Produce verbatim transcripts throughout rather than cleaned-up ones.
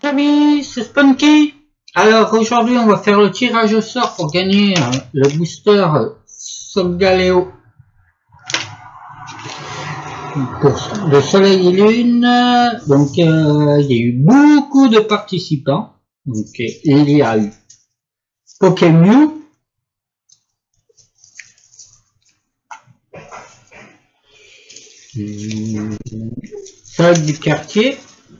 famille, c'est Spunky. Alors aujourd'hui on va faire le tirage au sort pour gagner euh, le booster Solgaleo pour le soleil et lune. Donc euh, il y a eu beaucoup de participants. Donc il y a eu Pokémon, Salle du quartier,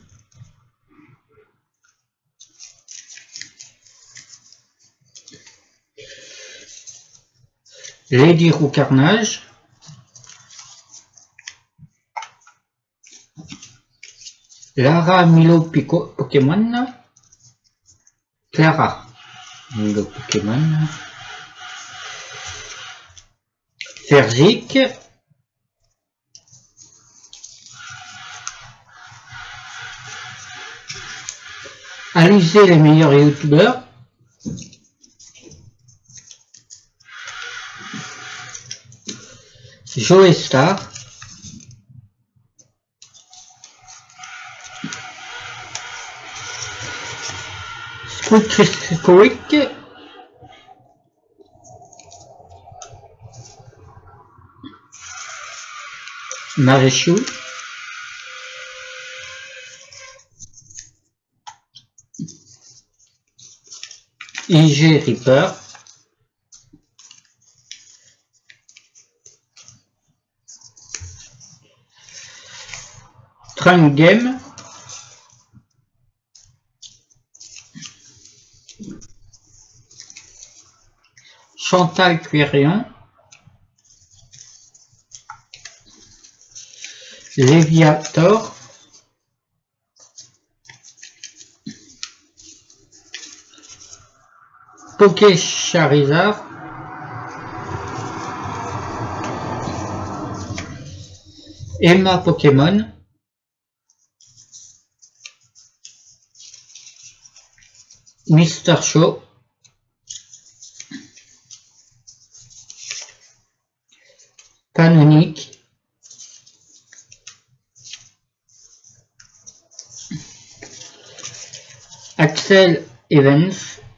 Lady Roucarnage, Lara Milo Pico Pokémon, Clara Milo Pokémon, Ferzik, Alizé les meilleurs youtubeurs, Joe Star, Squeak, Maréchou, I G Reaper, Trunk Game, Chantal Cuirion, Léviator, Poké Charizard, Emma Pokémon, Mister Show, Panonique, Axel Evans,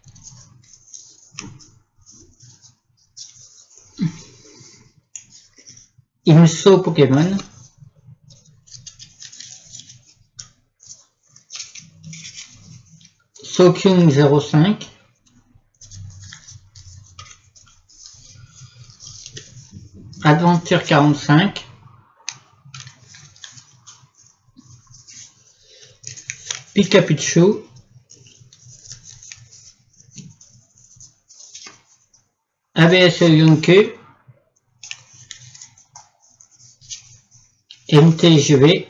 Imso Pokémon, Sokyung zéro cinq, Adventure quarante-cinq, Pikachu, A B S Yonku, M T G V,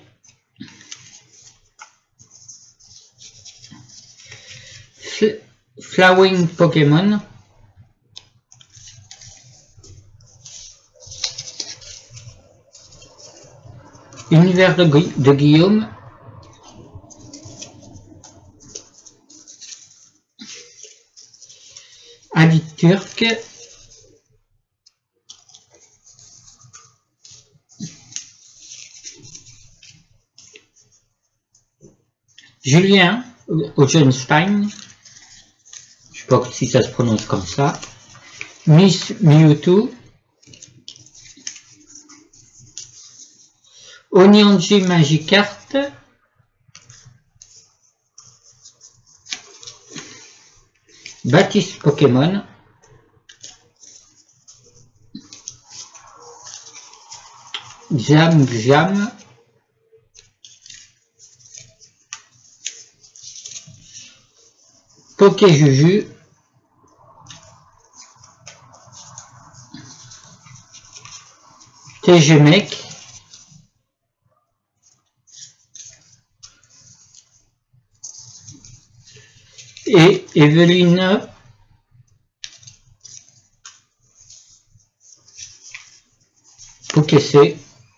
Flowing Pokémon, Univers de, Gu de Guillaume, Adi Turc, Julien Ogenstein, je sais pas si ça se prononce comme ça, Miss Mewtwo, Onionji Magicart, Baptiste Pokémon, Jam Jam, Poké Juju, T G Mec, et Evelyne Pokéc,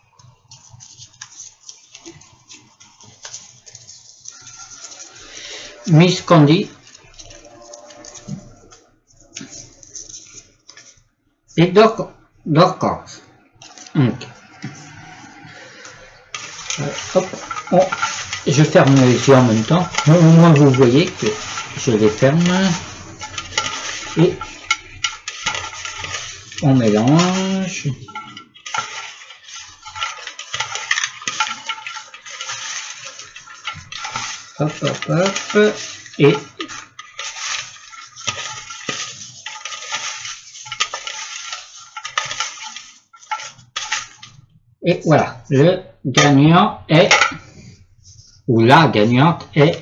Miss Candy et Dorcor. Donc, euh, hop, on je ferme les yeux en même temps. Au moins vous voyez que je les ferme. Et on mélange. Hop, hop, hop. Et Et voilà, le gagnant est, ou la gagnante est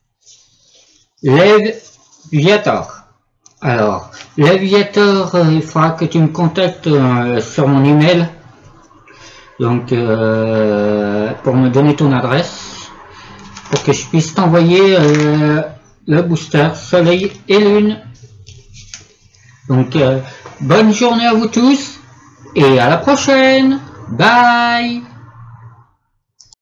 Léviator. Alors, Léviator, euh, il faudra que tu me contactes euh, sur mon email, donc euh, pour me donner ton adresse, pour que je puisse t'envoyer euh, le booster Soleil et Lune. Donc, euh, bonne journée à vous tous, et à la prochaine. Bye.